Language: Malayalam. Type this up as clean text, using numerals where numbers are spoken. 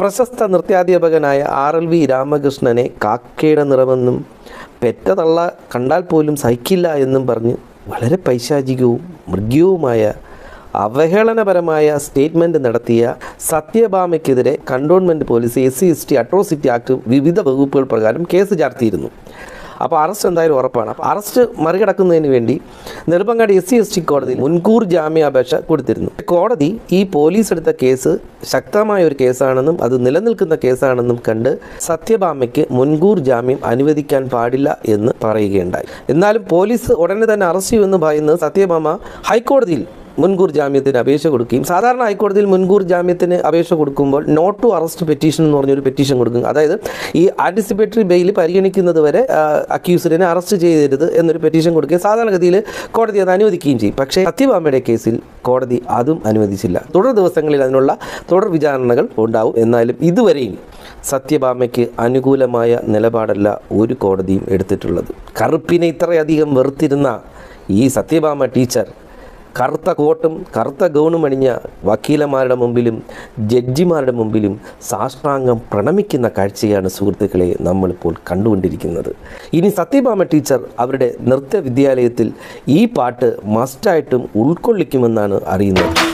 പ്രശസ്ത നൃത്യാധ്യാപകനായ RLV രാമകൃഷ്ണനെ കാക്കയുടെ നിറമെന്നും പെറ്റ തള്ള കണ്ടാൽ പോലും സഹിക്കില്ല എന്നും പറഞ്ഞ് വളരെ പൈശാചികവും മൃഗീയവുമായ അവഹേളനപരമായ സ്റ്റേറ്റ്മെൻറ്റ് നടത്തിയ സത്യഭാമയ്ക്കെതിരെ cantonment police SC/ST atrocity act വിവിധ വകുപ്പുകൾ പ്രകാരം കേസ് ചാർത്തിയിരുന്നു. അപ്പോൾ അറസ്റ്റ് എന്തായാലും ഉറപ്പാണ്. അപ്പോൾ അറസ്റ്റ് മറികടക്കുന്നതിന് വേണ്ടി നെടുമങ്ങാട് SC/ST കോടതിയിൽ മുൻകൂർ ജാമ്യാപേക്ഷ കൊടുത്തിരുന്നു. കോടതി ഈ പോലീസ് എടുത്ത കേസ് ശക്തമായ ഒരു കേസാണെന്നും അത് നിലനിൽക്കുന്ന കേസാണെന്നും കണ്ട് സത്യഭാമയ്ക്ക് മുൻകൂർ ജാമ്യം അനുവദിക്കാൻ പാടില്ല എന്ന് പറയുകയുണ്ടായി. എന്നാലും പോലീസ് ഉടനെ തന്നെ അറസ്റ്റ് ചെയ്യുമെന്ന് ഭയന്ന് സത്യഭാമ ഹൈക്കോടതിയിൽ മുൻകൂർ ജാമ്യത്തിന് അപേക്ഷ കൊടുക്കുകയും സാധാരണ ഹൈക്കോടതിയിൽ മുൻകൂർ ജാമ്യത്തിന് അപേക്ഷ കൊടുക്കുമ്പോൾ നോട്ട് ടു അറസ്റ്റ് പെറ്റീഷൻ എന്ന് പറഞ്ഞൊരു പെറ്റീഷൻ കൊടുക്കും. അതായത് ഈ ആൻറ്റിസിപ്പേറ്ററി ബെയിൽ പരിഗണിക്കുന്നത് വരെ അക്യൂസ്ഡിനെ അറസ്റ്റ് ചെയ്യരുത് എന്നൊരു പെറ്റീഷൻ കൊടുക്കുകയും സാധാരണഗതിയിൽ കോടതി അത് അനുവദിക്കുകയും ചെയ്യും. പക്ഷേ സത്യഭാമയുടെ കേസിൽ കോടതി അതും അനുവദിച്ചില്ല. തുടർ ദിവസങ്ങളിൽ അതിനുള്ള തുടർ വിചാരണകൾ ഉണ്ടാവും. എന്നാലും ഇതുവരെയും സത്യഭാമയ്ക്ക് അനുകൂലമായ നിലപാടല്ല ഒരു കോടതിയും എടുത്തിട്ടുള്ളത്. കറുപ്പിനെ ഇത്രയധികം വെറുത്തിരുന്ന ഈ സത്യഭാമ ടീച്ചർ കറുത്ത കോട്ടും കറുത്ത ഗൗണും അണിഞ്ഞ വക്കീലന്മാരുടെ മുമ്പിലും ജഡ്ജിമാരുടെ മുമ്പിലും സാഷ്ടാംഗം പ്രണമിക്കുന്ന കാഴ്ചയാണ് സുഹൃത്തുക്കളെ നമ്മളിപ്പോൾ കണ്ടുകൊണ്ടിരിക്കുന്നത്. ഇനി സത്യഭാമ ടീച്ചർ അവരുടെ നൃത്തവിദ്യാലയത്തിൽ ഈ പാട്ട് മസ്റ്റായിട്ടും ഉൾക്കൊള്ളിക്കുമെന്നാണ് അറിയുന്നത്.